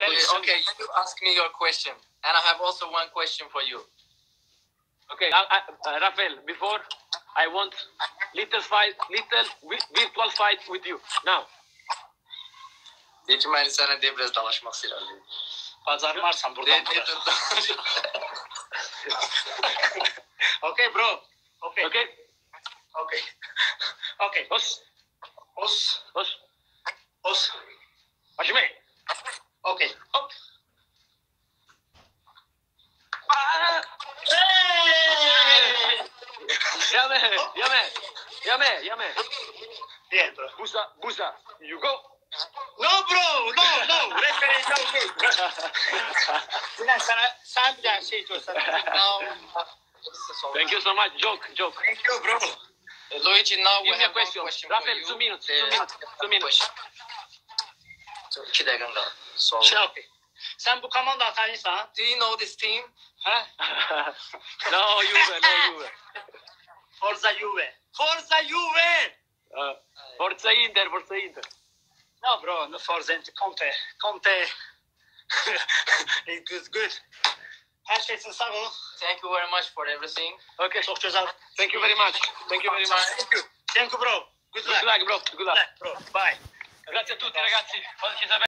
Okay, you ask me your question, and I have also one question for you. Okay, Rafael. Before, I want little virtual fight with you now. Deci mai sana debrez dalaşmak istiyorum. Pazarlarsan buradan. Okay, bro. Okay. Okay. Okay. Okay. Os. Başime. Okay. Hop. Yame. Yeah, bro. Busa. You go. No, bro. No. Referee no good. Sinan sen bir tane şey göster. Thank you so much. Joke. Thank you, bro. Luigi, now we Give me a have one question. question Rafael, for you. 2 minutes. 2 minutes. 2 dakika. So, Şey yapayım. Sen bu komanda atanıysan. do you know this team? Ha? No, Juve. Forza Juve. Forza Inter. No, bro. No Forza Inter. Conte. It's good. Her şey için sağ ol. Thank you very much for everything. Okay. Çok güzel. Thank you very much. Thank you, bro. Good luck. Good luck, bro. Good luck. Bro. Bye. Grazie a tutti, ragazzi. Fateci sapere.